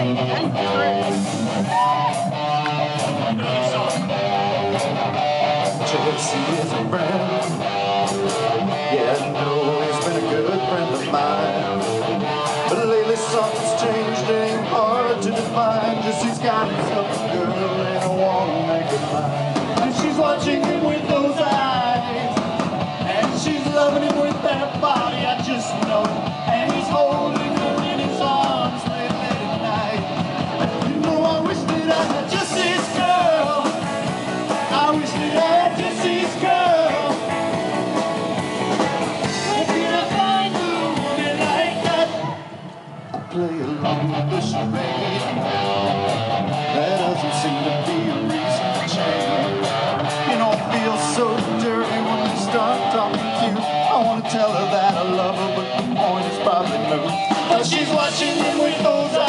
Jesse is a friend. Yeah, I know he's been a good friend of mine. But lately something's changed, ain't hard to define. Jesse's got himself a girl and I wanna make her mine. And she's watching him with those eyes, and she's loving him with that body, I just know. And he's holding her in his arms late at night. You know, I wish that I had Jesse's girl. I wish that I had Jesse's girl. Where can I find a woman like that? I play along with the charade. There doesn't seem to be a reason to change. You know, it feels so dirty when we start talking cute. I want to tell her that I love her, but the point is probably moot. But she's watching him with those eyes.